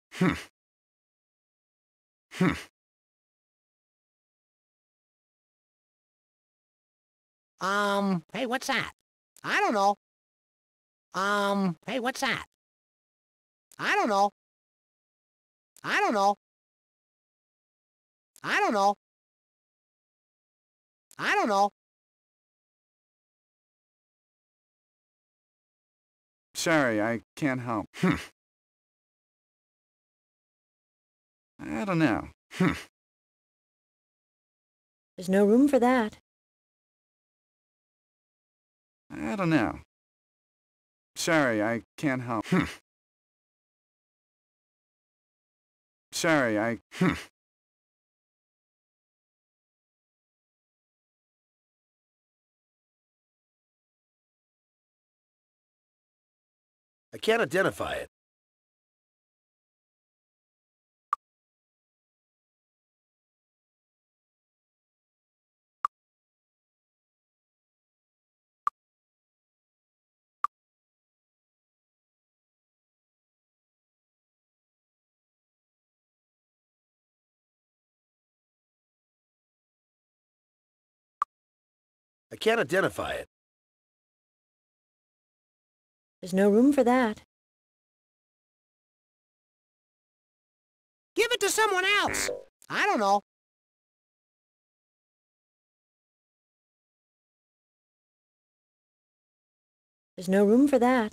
Hmm. Hmm. Hey, what's that? I don't know. Hey, what's that? I don't know. I don't know. I don't know. I don't know. Sorry, I can't help. I don't know. There's no room for that. I don't know. Sorry, I can't help. Sorry, I... I can't identify it. I can't identify it. There's no room for that. Give it to someone else. I don't know. There's no room for that.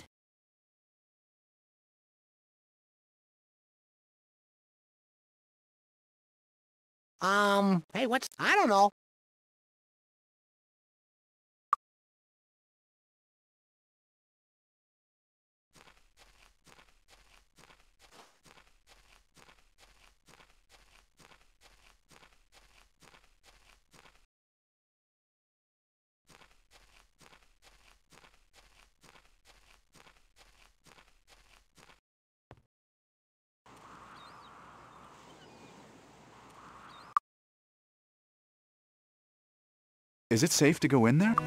Hey, what's... I don't know. Is it safe to go in there?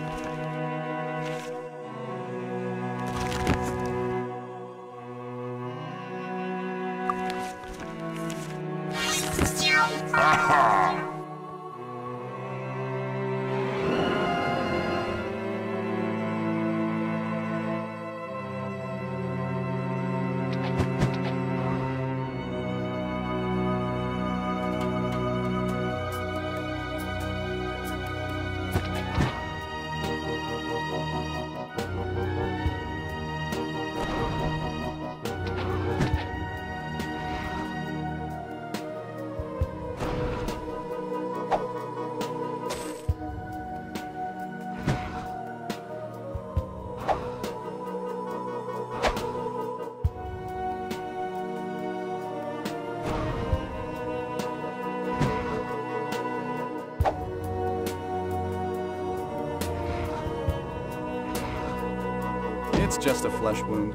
It's just a flesh wound.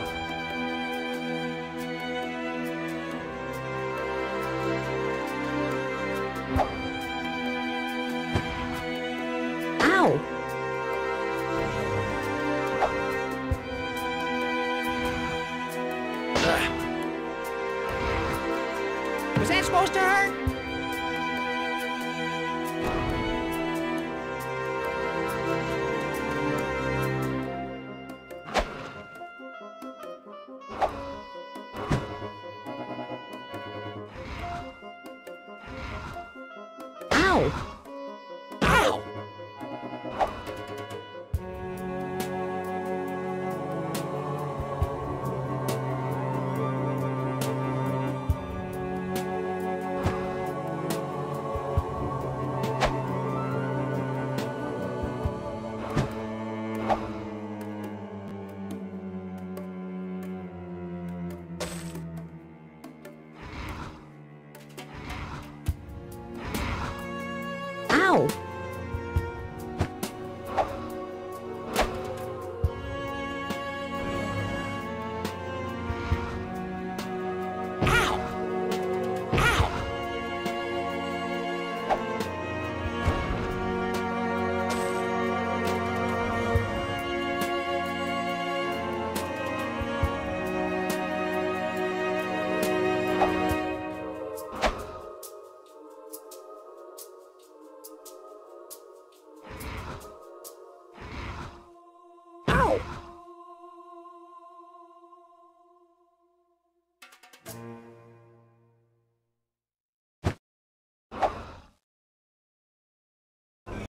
Ow! Was that supposed to hurt? Ow! Ow! Ow!